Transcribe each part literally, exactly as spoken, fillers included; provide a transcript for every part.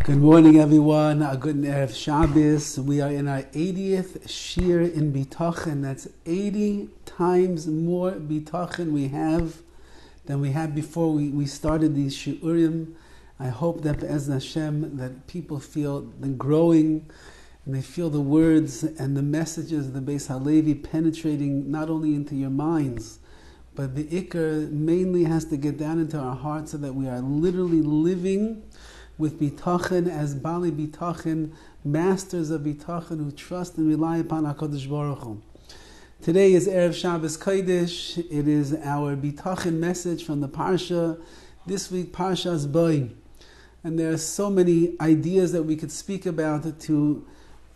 Good morning, everyone. A good Erev Shabbos. We are in our eightieth shir in Bitachon. That's eighty times more Bitachon we have than we had before we, we started these shiurim. I hope that Be'ez Hashem, that people feel the growing and they feel the words and the messages of the Beis HaLevi penetrating not only into your minds, but the Iker mainly has to get down into our hearts so that we are literally living with Bitachon as Bali Bitachon, masters of Bitachon who trust and rely upon HaKadosh Baruch Hu. Today is Erev Shabbos Kodesh. It is our Bitachon message from the Parsha. This week, Parshas Boy. And there are so many ideas that we could speak about to,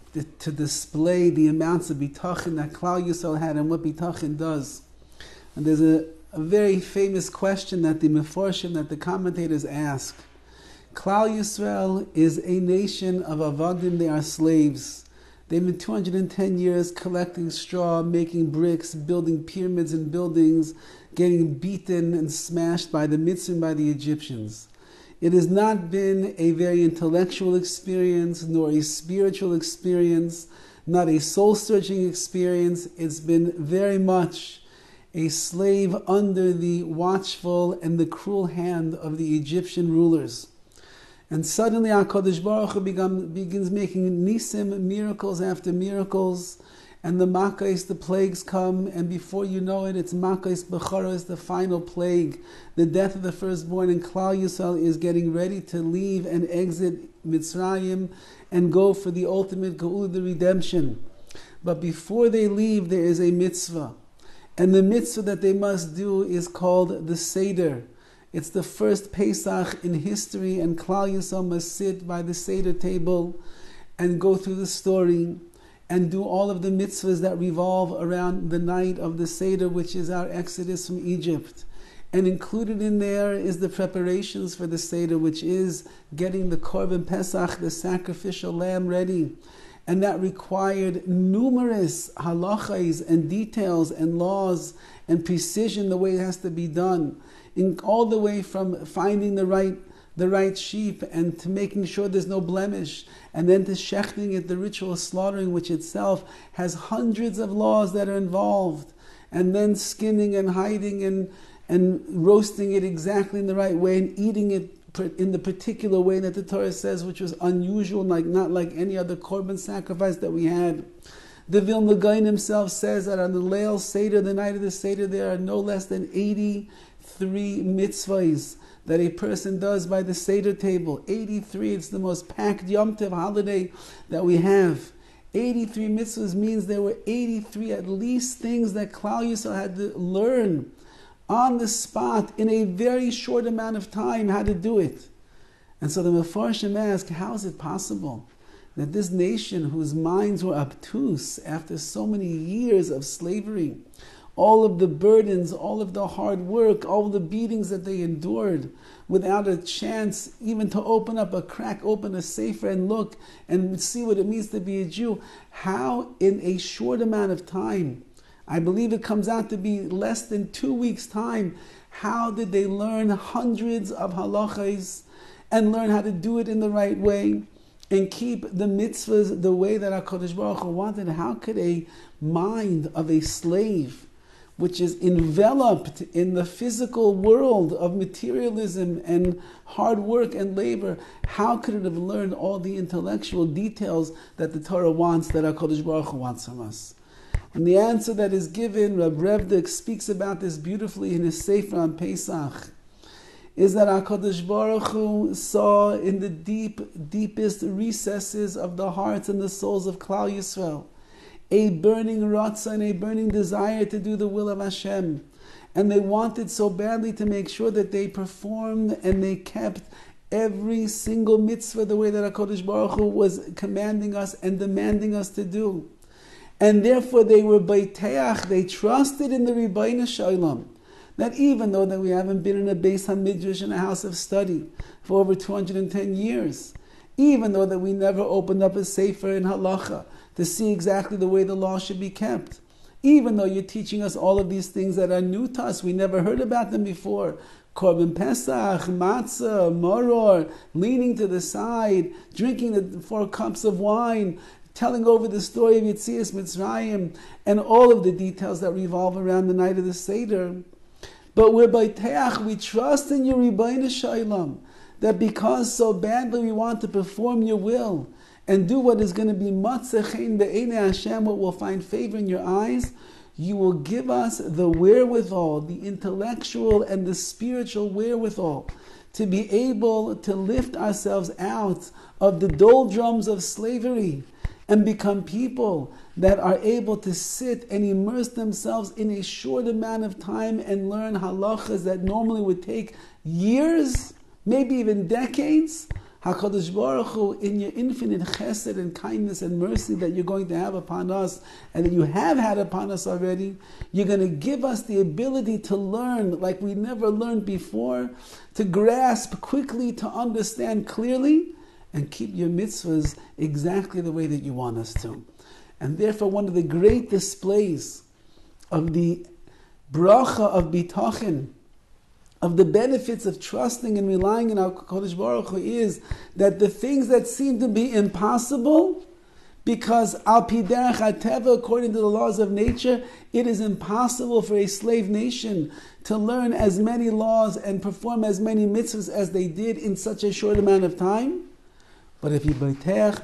to display the amounts of Bitachon that Klal Yisrael had and what Bitachon does. And there's a, a very famous question that the Meforshim, that the commentators ask. Klal Yisrael is a nation of avadim, they are slaves. They've been two hundred ten years collecting straw, making bricks, building pyramids and buildings, getting beaten and smashed by the Mitzvos, by the Egyptians. It has not been a very intellectual experience, nor a spiritual experience, not a soul-searching experience. It's been very much a slave under the watchful and the cruel hand of the Egyptian rulers. And suddenly HaKadosh Baruch Hu began, begins making nisim, miracles after miracles, and the makos, the plagues come, and before you know it, it's makos becharos, the final plague, the death of the firstborn, and Klal Yisrael is getting ready to leave and exit Mitzrayim and go for the ultimate geula, the redemption. But before they leave, there is a mitzvah, and the mitzvah that they must do is called the Seder. It's the first Pesach in history, and Klal Yisrael must sit by the Seder table and go through the story and do all of the mitzvahs that revolve around the night of the Seder, which is our exodus from Egypt. And included in there is the preparations for the Seder, which is getting the Korban Pesach, the sacrificial lamb, ready. And that required numerous halachas and details and laws and precision, the way it has to be done. In all the way from finding the right the right sheep and to making sure there's no blemish, and then to shechting it, the ritual slaughtering, which itself has hundreds of laws that are involved, and then skinning and hiding and, and roasting it exactly in the right way and eating it in the particular way that the Torah says, which was unusual, like not like any other korban sacrifice that we had. The Vilna Gaon himself says that on the Leil Seder, the night of the Seder, there are no less than eighty-three mitzvahs that a person does by the Seder table. eighty-three, it's the most packed Yom Tov holiday that we have. eighty-three mitzvahs means there were eighty-three at least things that Klal Yisrael had to learn on the spot in a very short amount of time how to do it. And so the Mefarshim ask, how is it possible that this nation whose minds were obtuse after so many years of slavery, all of the burdens, all of the hard work, all the beatings that they endured, without a chance even to open up a crack, open a sefer and look and see what it means to be a Jew, how in a short amount of time, I believe it comes out to be less than two weeks' time, how did they learn hundreds of halachas and learn how to do it in the right way and keep the mitzvahs the way that HaKadosh Baruch Hu wanted? How could a mind of a slave, which is enveloped in the physical world of materialism and hard work and labor, how could it have learned all the intellectual details that the Torah wants, that HaKadosh Baruch Hu wants from us? And the answer that is given, Rabbi speaks about this beautifully in his Sefer on Pesach, is that HaKadosh Baruch Hu saw in the deep, deepest recesses of the hearts and the souls of Klal Yisrael a burning ratzah and a burning desire to do the will of Hashem. And they wanted so badly to make sure that they performed and they kept every single mitzvah the way that HaKadosh Baruch Hu was commanding us and demanding us to do. And therefore they were beiteach, they trusted in the Rebbeinu Shalom, that even though that we haven't been in a Beis HaMidrash, in a house of study, for over two hundred ten years, even though that we never opened up a sefer in halacha to see exactly the way the law should be kept, even though you're teaching us all of these things that are new to us, we never heard about them before, Korban Pesach, matzah, maror, leaning to the side, drinking the four cups of wine, telling over the story of Yetzias Mitzrayim, and all of the details that revolve around the night of the Seder. But we're Baiteach, we trust in your Rebbeinu Shalom, that because so badly we want to perform your will and do what is going to be Matzechein Be'enei Hashem, what will find favor in your eyes, you will give us the wherewithal, the intellectual and the spiritual wherewithal, to be able to lift ourselves out of the doldrums of slavery and become people that are able to sit and immerse themselves in a short amount of time and learn halachas that normally would take years, maybe even decades. HaKadosh Baruch Hu, in your infinite chesed and kindness and mercy that you're going to have upon us and that you have had upon us already, you're going to give us the ability to learn like we never learned before, to grasp quickly, to understand clearly, and keep your mitzvahs exactly the way that you want us to. And therefore, one of the great displays of the bracha of Bitachon, of the benefits of trusting and relying on our Kodesh Baruch Hu, is that the things that seem to be impossible, because al pi derech hateva, according to the laws of nature, it is impossible for a slave nation to learn as many laws and perform as many mitzvahs as they did in such a short amount of time. But if you B'teach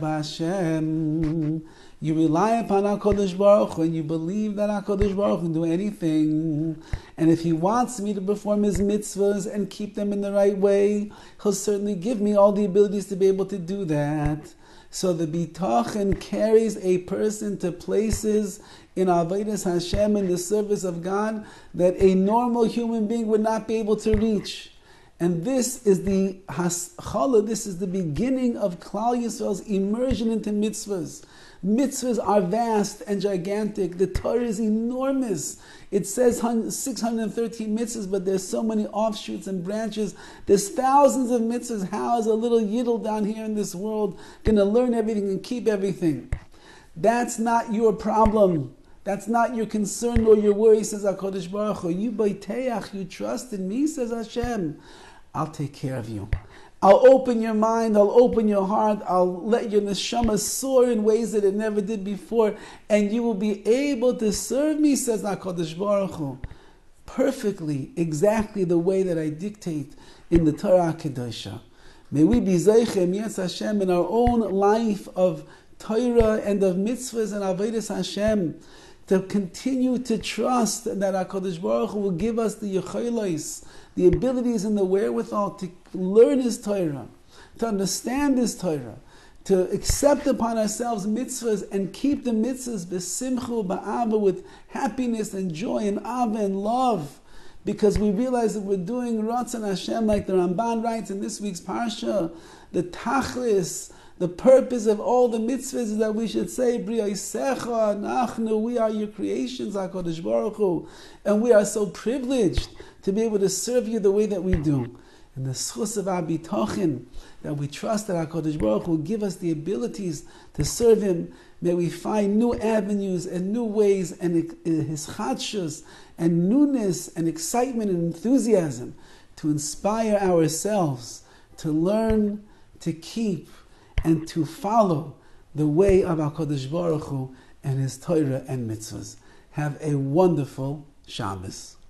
b'Hashem, you rely upon HaKadosh Baruch Hu, and you believe that HaKadosh Baruch Hu can do anything, and if He wants me to perform His mitzvahs and keep them in the right way, He'll certainly give me all the abilities to be able to do that. So the Bitachon carries a person to places in Avodas Hashem, in the service of God, that a normal human being would not be able to reach. And this is the haschala, this is the beginning of Klal Yisrael's immersion into mitzvahs. Mitzvahs are vast and gigantic. The Torah is enormous. It says six hundred thirteen mitzvahs, but there's so many offshoots and branches. There's thousands of mitzvahs. How is a little yidel down here in this world going to learn everything and keep everything? That's not your problem. That's not your concern or your worry, says HaKadosh Baruch Hu. You Baiteach, you trust in me, says Hashem. I'll take care of you. I'll open your mind, I'll open your heart, I'll let your neshama soar in ways that it never did before, and you will be able to serve me, says HaKadosh Baruch Hu, perfectly, exactly the way that I dictate in the Torah Kedosha. May we be zeichem, yes Hashem, in our own life of Torah and of mitzvahs and avodas Hashem, to continue to trust that HaKadosh Baruch Hu will give us the yecholos, the abilities and the wherewithal to learn His Torah, to understand His Torah, to accept upon ourselves mitzvahs and keep the mitzvahs b'simchu, ba'ava, with happiness and joy and ava and love, because we realize that we're doing Ratzon Hashem, like the Ramban writes in this week's Parsha, the tachlis, the purpose of all the mitzvahs is that we should say, B'ri'osecha, nachnu, we are your creations, HaKadosh Baruch Hu, and we are so privileged to be able to serve you the way that we do. And the schus of our bitachon, that we trust that HaKadosh Baruch Hu will give us the abilities to serve Him. May we find new avenues and new ways and His chadshus and newness and excitement and enthusiasm to inspire ourselves to learn, to keep, and to follow the way of HaKadosh Baruch Hu and His Torah and mitzvahs. Have a wonderful Shabbos.